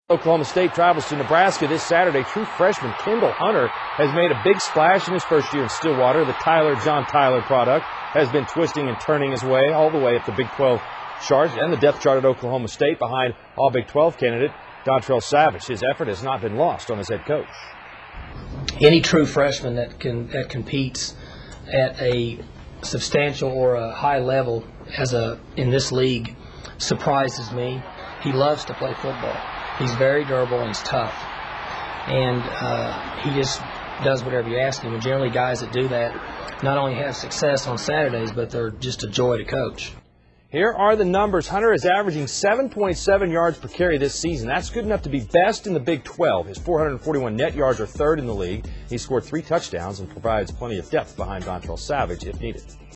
Oklahoma State travels to Nebraska this Saturday. True freshman Kendall has made a big splash in his first year in Stillwater. The John Tyler product has been twisting and turning his way all the way up the Big 12 chart and the depth chart at Oklahoma State behind all Big 12 candidate Dontrell Savage. His effort has not been lost on his head coach. Any true freshman that competes at a substantial or a high level in this league surprises me. He loves to play football. He's very durable and he's tough. And he just does whatever you ask him. And generally guys that do that not only have success on Saturdays, but they're just a joy to coach. Here are the numbers. Hunter is averaging 7.7 yards per carry this season. That's good enough to be best in the Big 12. His 441 net yards are third in the league. He scored 3 touchdowns and provides plenty of depth behind Dontrell Savage if needed.